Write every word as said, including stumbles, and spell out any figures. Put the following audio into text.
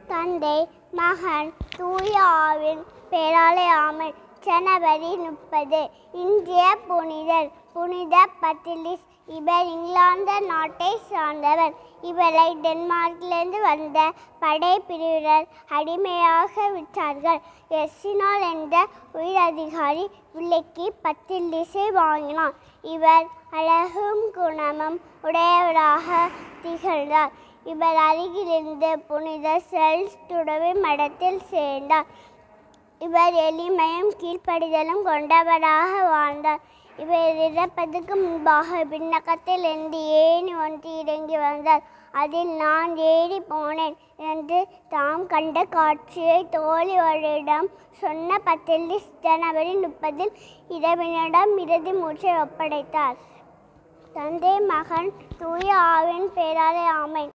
தந்தை மகன் தூய ஆவியின் பெயராலே ஆமென். ஜனவரி முப்பது. இன்றைய புனிதர் புனித பத்திலிஸ். இவர் இங்கிலாந்து நாட்டை சார்ந்தவர். இவரை டென்மார்க்கிலிருந்து வந்த படைப்பிரிவினர் அடிமையாக விற்றார்கள். எஸ்ஸினால் என்ற உயர் அதிகாரி விலைக்கு பத்திலிஸை வாங்கினார். இவர் அழகும் குணமும் உடையவராக திகழ்ந்தார். இவர் அருகிலிருந்து புனித செல்ஸ் துறவி மடத்தில் சேர்ந்தார். இவர் எளிமையும் கீழ்ப்படிதலும் கொண்டவராக வாழ்ந்தார். இவர் இறப்பதற்கு முன்பாக விண்ணகத்தில் இருந்து ஏணி ஒன்று இறங்கி வந்தார். அதில் நான் ஏறி போனேன் என்று தாம் கண்ட காட்சியை தோழிகளிடம் சொன்ன பத்திலிஸ் ஜனவரி முப்பதில் இறைவனிடம் இறுதி மூச்சை ஒப்படைத்தார். தந்தை மகன் தூய ஆவியின் பெயராலே ஆமென்.